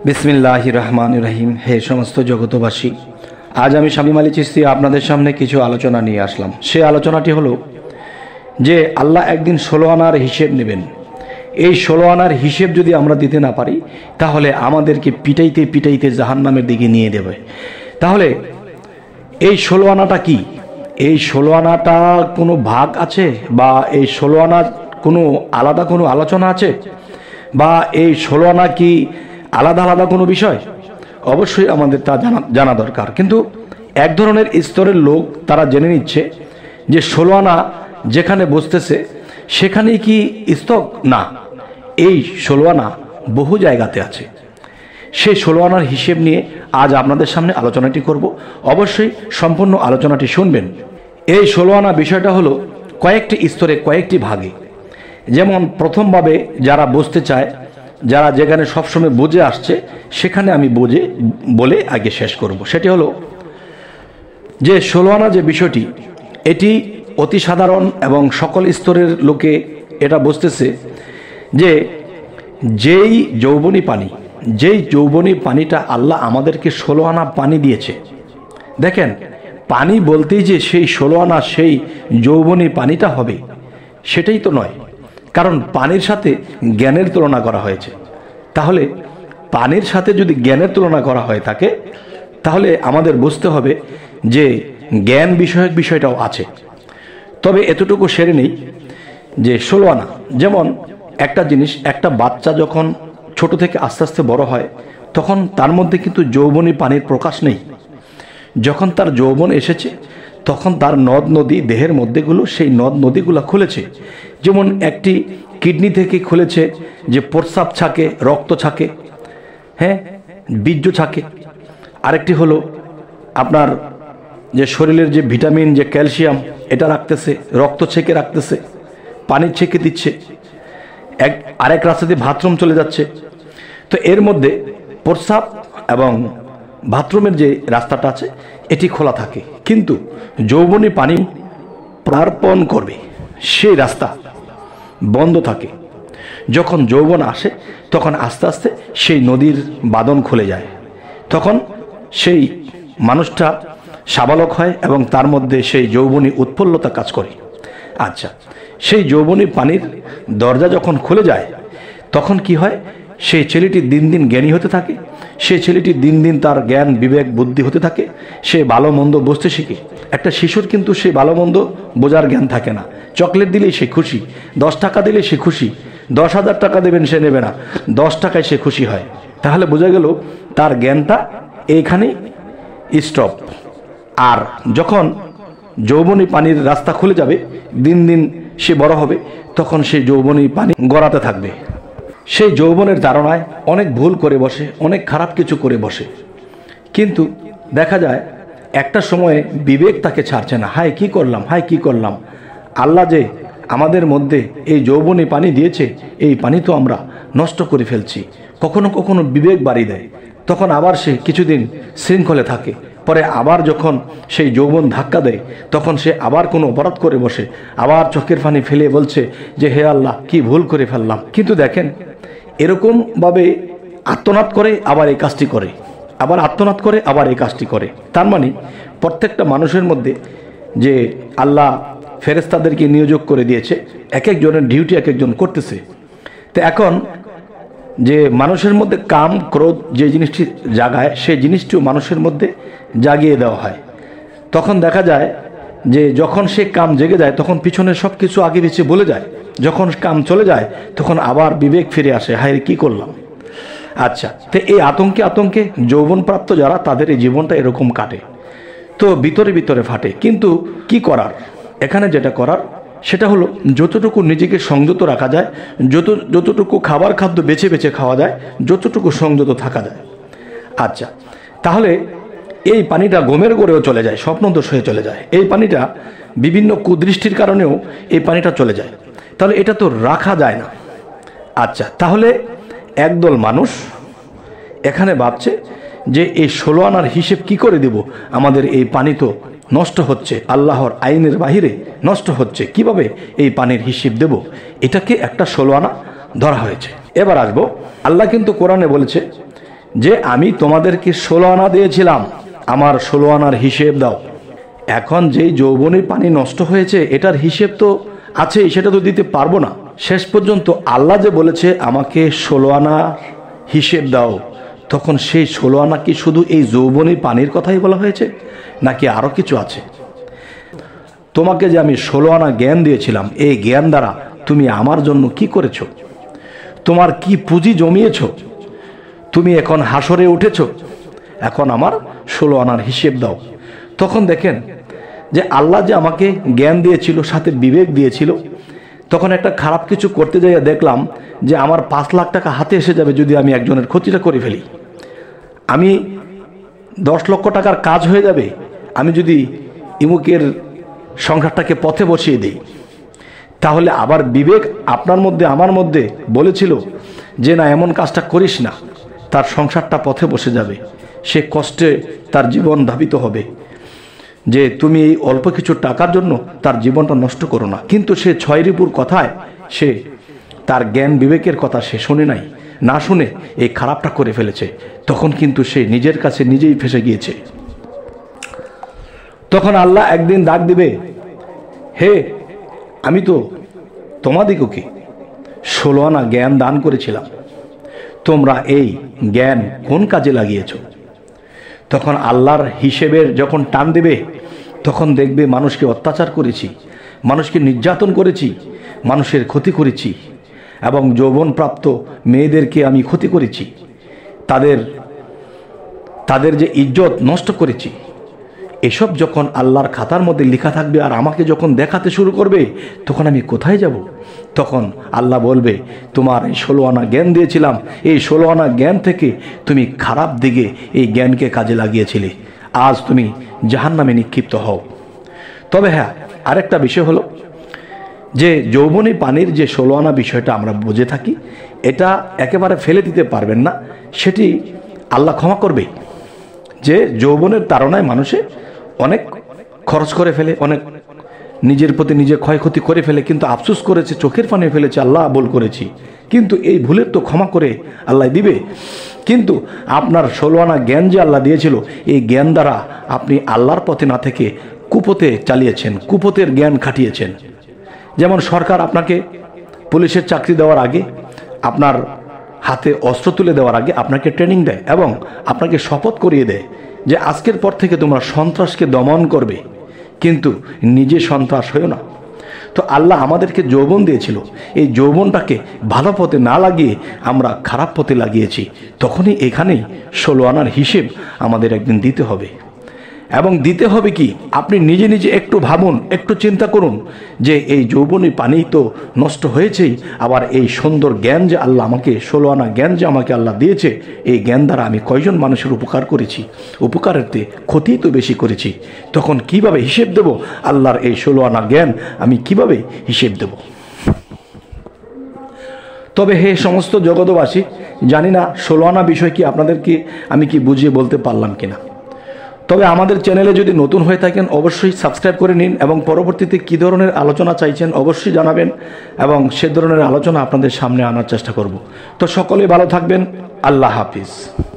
বিসমিল্লাহির রহমানির রহিম। হে সমস্ত জগতবাসী, আজ আমি শামীম আলী চিশতি আপনাদের সামনে কিছু আলোচনা নিয়ে আসলাম। সে আলোচনাটি হলো যে আল্লাহ একদিন 16 আনার হিসেব নেবেন। এই 16 আনার হিসেব যদি আমরা দিতে না পারি তাহলে আমাদেরকে পিটাইতে পিটাইতে জাহান্নামের দিকে নিয়ে দেবে। তাহলে এই 16 আনাটা কি? এই 16 আনাটা কোনো ভাগ আছে, বা এই 16 আনার কোনো আলাদা কোনো আলোচনা আছে, বা এই 16 আনা কি আলাদা আলাদা কোনো বিষয়? অবশ্যই আমাদের তা জানা দরকার। কিন্তু এক ধরনের স্তরের লোক তারা জেনে নিচ্ছে যে 16 আনা যেখানে বসতেছে সেখানেই কি স্তক? না, এই 16 আনা বহু জায়গাতে আছে। সেই 16 আনার হিসেব নিয়ে আজ আপনাদের সামনে আলোচনাটি করব। অবশ্যই সম্পূর্ণ আলোচনাটি শুনবেন। এই 16 আনা বিষয়টা হলো কয়েকটি স্তরে, কয়েকটি ভাগে। যেমন প্রথমভাবে যারা বুঝতে চায়, যারা যেখানে সবসময় বুঝে আসছে, সেখানে আমি বুঝে বলে আগে শেষ করব। সেটি হলো যে 16 আনা যে বিষয়টি, এটি অতি সাধারণ এবং সকল স্তরের লোকে এটা বুঝতেছে যে যেই যৌবনী পানিটা আল্লাহ আমাদেরকে 16 আনা পানি দিয়েছে। দেখেন, পানি বলতেই যে সেই 16 আনা সেই যৌবনী পানিটা হবে সেটাই তো নয়, কারণ পানির সাথে জ্ঞানের তুলনা করা হয়েছে। তাহলে পানির সাথে যদি জ্ঞানের তুলনা করা হয়ে থাকে তাহলে আমাদের বুঝতে হবে যে জ্ঞান বিষয়ক বিষয়টাও আছে। তবে এতটুকু সেরে নেই যে 16 আনা, যেমন একটা জিনিস, একটা বাচ্চা যখন ছোট থেকে আস্তে আস্তে বড় হয় তখন তার মধ্যে কিন্তু যৌবনী পানির প্রকাশ নেই। যখন তার যৌবন এসেছে তখন তার নদ নদী দেহের মধ্যেগুলো, সেই নদ নদীগুলো খুলেছে। যেমন একটি কিডনি থেকে খুলেছে যে প্রস্রাব ছাকে, রক্ত ছাকে, হ্যাঁ, বীর্য ছাকে। আরেকটি হলো আপনার যে শরীরের যে ভিটামিন, যে ক্যালসিয়াম, এটা রাখতেছে, রক্ত ছেঁকে রাখতেছে, পানি ছেঁকে দিচ্ছে, আরেক রাস্তা দিয়ে বাথরুম চলে যাচ্ছে। তো এর মধ্যে প্রস্রাব এবং বাথরুমের যে রাস্তাটা আছে এটি খোলা থাকে, কিন্তু যৌবনী পানি প্রার্পণ করবে সেই রাস্তা বন্ধ থাকে। যখন যৌবন আসে তখন আস্তে আস্তে সেই নদীর বাঁধন খুলে যায়, তখন সেই মানুষটা সাবালক হয় এবং তার মধ্যে সেই যৌবনী উৎফুল্লতা কাজ করে। আচ্ছা, সেই যৌবনী পানির দরজা যখন খুলে যায় তখন কি হয়? সেই ছেলেটি দিন দিন জ্ঞানী হতে থাকে, সেই ছেলেটি দিন দিন তার জ্ঞান বিবেক বুদ্ধি হতে থাকে, সে ভালো মন্দ বুঝতে শিখে। একটা শিশুর কিন্তু সেই ভালো মন্দ বোঝার জ্ঞান থাকে না। চকলেট দিলেই সে খুশি, 10 টাকা দিলে সে খুশি, 10,000 টাকা দেবেন সে নেবে না, 10 টাকায় সে খুশি হয়। তাহলে বোঝা গেল তার জ্ঞানটা এইখানেই স্টপ। আর যখন যৌবনী পানির রাস্তা খুলে যাবে, দিন দিন সে বড় হবে, তখন সেই যৌবনী পানি গড়াতে থাকবে। সেই যৌবনের ধারণায় অনেক ভুল করে বসে, অনেক খারাপ কিছু করে বসে, কিন্তু দেখা যায় একটা সময়ে বিবেক তাকে ছাড়ছে না। হায় কি করলাম, হায় কি করলাম! আল্লাহ যে আমাদের মধ্যে এই যৌবনী পানি দিয়েছে, এই পানি তো আমরা নষ্ট করে ফেলছি। কখনো কখনো বিবেক বাড়ি দেয়, তখন আবার সে কিছুদিন শৃঙ্খলে থাকে, পরে আবার যখন সেই যৌবন ধাক্কা দেয় তখন সে আবার কোনো অপরাধ করে বসে, আবার চোখের পানি ফেলে বলছে যে হে আল্লাহ, কি ভুল করে ফেললাম। কিন্তু দেখেন, এরকমভাবে আত্মনাদ করে আবার এই কাজটি করে, আবার আত্মনাদ করে আবার এই কাজটি করে। তার মানে প্রত্যেকটা মানুষের মধ্যে যে আল্লাহ ফেরেশতাদেরকে নিয়োগ করে দিয়েছে, এক একজনের ডিউটি এক একজন করতেছে। তো এখন যে মানুষের মধ্যে কাম ক্রোধ যে জিনিসটি জাগায়, সেই জিনিসটিও মানুষের মধ্যে জাগিয়ে দেওয়া হয়। তখন দেখা যায় যে যখন সে কাম জেগে যায় তখন পিছনে সব কিছু আগে পিছিয়ে বলে যায়, যখন কাম চলে যায় তখন আবার বিবেক ফিরে আসে, হায় কি করলাম। আচ্ছা, তো এই আতঙ্কে যৌবনপ্রাপ্ত যারা, তাদের এই জীবনটা এরকম কাটে, তো ভিতরে ভিতরে ফাটে। কিন্তু কি করার? এখানে যেটা করার সেটা হলো যতটুকু নিজেকে সংযত রাখা যায়, যতটুকু খাবার খাদ্য বেছে বেছে খাওয়া যায়, যতটুকু সংযত থাকা যায়। আচ্ছা, তাহলে এই পানিটা ঘুমের গড়েও চলে যায়, স্বপ্নদোষ হয়ে চলে যায়। এই পানিটা বিভিন্ন কুদৃষ্টির কারণেও এই পানিটা চলে যায়। তাহলে এটা তো রাখা যায় না। আচ্ছা, তাহলে একদল মানুষ এখানে ভাবছে যে এই 16 আনার হিসেব কি করে দেব? আমাদের এই পানি তো নষ্ট হচ্ছে, আল্লাহর আইনের বাহিরে নষ্ট হচ্ছে, কিভাবে এই পানির হিসেব দেব? এটাকে একটা 16 আনা ধরা হয়েছে। এবার আসবো, আল্লাহ কিন্তু কোরআনে বলেছে যে আমি তোমাদেরকে 16 আনা দিয়েছিলাম, আমার 16 আনার হিসেব দাও। এখন যেই যৌবনের পানি নষ্ট হয়েছে এটার হিসেব তো আছে, সেটা তো দিতে পারবো না। শেষ পর্যন্ত আল্লাহ যে বলেছে আমাকে 16 আনা হিসেব দাও, তখন সেই 16 আনা কি শুধু এই যৌবনী পানির কথাই বলা হয়েছে, নাকি আরও কিছু আছে? তোমাকে যে আমি 16 আনা জ্ঞান দিয়েছিলাম, এই জ্ঞান দ্বারা তুমি আমার জন্য কি করেছো? তোমার কি পুঁজি জমিয়েছো? তুমি এখন হাসরে উঠেছো, এখন আমার 16 আনার হিসেব দাও। তখন দেখেন যে আল্লাহ যে আমাকে জ্ঞান দিয়েছিল, সাথে বিবেক দিয়েছিল, তখন একটা খারাপ কিছু করতে যাইয়া দেখলাম যে আমার 5 লাখ টাকা হাতে এসে যাবে যদি আমি একজনের ক্ষতিটা করে ফেলি। আমি 10 লক্ষ টাকার কাজ হয়ে যাবে আমি যদি ইমুকের সংসারটাকে পথে বসিয়ে দিই। তাহলে আবার বিবেক আপনার মধ্যে আমার মধ্যে বলেছিল যে না, এমন কাজটা করিস না, তার সংসারটা পথে বসে যাবে, সে কষ্টে তার জীবন ধাবিত হবে, যে তুমি এই অল্প কিছু টাকার জন্য তার জীবনটা নষ্ট করো না। কিন্তু সে 6 রিপুর কথায় সে তার জ্ঞান বিবেকের কথা সে শুনে নাই, না শুনে এই খারাপটা করে ফেলেছে। তখন কিন্তু সে নিজের কাছে নিজেই ফেসে গিয়েছে। তখন আল্লাহ একদিন ডাক দিবে, হে আমি তো তোমাদিগকে 16 আনা জ্ঞান দান করেছিলাম, তোমরা এই জ্ঞান কোন কাজে লাগিয়েছ? তখন আল্লাহর হিসেবের যখন টান দেবে, তখন দেখবে মানুষকে অত্যাচার করেছি, মানুষকে নির্যাতন করেছি, মানুষের ক্ষতি করেছি, এবং যৌবনপ্রাপ্ত মেয়েদেরকে আমি ক্ষতি করেছি, তাদের যে ইজ্জত নষ্ট করেছি। এসব যখন আল্লাহর খাতার মধ্যে লেখা থাকবে আর আমাকে যখন দেখাতে শুরু করবে, তখন আমি কোথায় যাব? তখন আল্লাহ বলবে, তোমার এই 16 আনা জ্ঞান দিয়েছিলাম, এই 16 আনা জ্ঞান থেকে তুমি খারাপ দিকে এই জ্ঞানকে কাজে লাগিয়েছিলে, আজ তুমি জাহান্নামে নিক্ষিপ্ত হও। তবে হ্যাঁ, আরেকটা বিষয় হলো যে যৌবনী পানির যে 16 আনা বিষয়টা আমরা বুঝে থাকি, এটা একেবারে ফেলে দিতে পারবেন না, সেটি আল্লাহ ক্ষমা করবে। যে যৌবনের তাড়নায় মানুষে অনেক খরচ করে ফেলে, অনেক নিজের প্রতি নিজে ক্ষয়ক্ষতি করে ফেলে, কিন্তু আফসোস করেছে, চোখের পানি ফেলেছে, আল্লাহ ভুল করেছি, কিন্তু এই ভুলের তো ক্ষমা করে আল্লাহ দিবে। কিন্তু আপনার 16 আনা জ্ঞান যে আল্লাহ দিয়েছিল, এই জ্ঞান দ্বারা আপনি আল্লাহর পথে না থেকে কুপথে চালিয়েছেন, কুপথের জ্ঞান খাটিয়েছেন। যেমন সরকার আপনাকে পুলিশের চাকরি দেওয়ার আগে, আপনার হাতে অস্ত্র তুলে দেওয়ার আগে আপনাকে ট্রেনিং দেয় এবং আপনাকে শপথ করিয়ে দেয় যে আজকের পর থেকে তোমরা সন্ত্রাসকে দমন করবে, কিন্তু নিজে সন্ত্রাস হয়েও না। তো আল্লাহ আমাদেরকে যৌবন দিয়েছিল, এই যৌবনটাকে ভালো পথে না লাগিয়ে আমরা খারাপ পথে লাগিয়েছি। তখনই এখানেই 16 আনার হিসেব আমাদের একদিন দিতে হবে। এবং দিতে হবে কি, আপনি নিজে নিজে একটু ভাবুন, একটু চিন্তা করুন যে এই যৌবনী পানি তো নষ্ট হয়েছেই, আবার এই সুন্দর জ্ঞান যে আল্লাহ আমাকে 16 আনা জ্ঞান যে আমাকে আল্লাহ দিয়েছে, এই জ্ঞান দ্বারা আমি কয়জন মানুষের উপকার করেছি, উপকারের চেয়ে ক্ষতি তো বেশি করেছি। তখন কিভাবে হিসেব দেব? আল্লাহর এই 16 আনা জ্ঞান আমি কিভাবে হিসেব দেব? তবে হে সমস্ত জগতবাসী, জানি না 16 আনা বিষয় কি আপনাদেরকে আমি কি বুঝিয়ে বলতে পারলাম কিনা। তবে আমাদের চ্যানেলে যদি নতুন হয়ে থাকেন অবশ্যই সাবস্ক্রাইব করে নিন, এবং পরবর্তীতে কী ধরনের আলোচনা চাইছেন অবশ্যই জানাবেন, এবং সে ধরনের আলোচনা আপনাদের সামনে আনার চেষ্টা করব। তো সকলেই ভালো থাকবেন। আল্লাহ হাফিজ।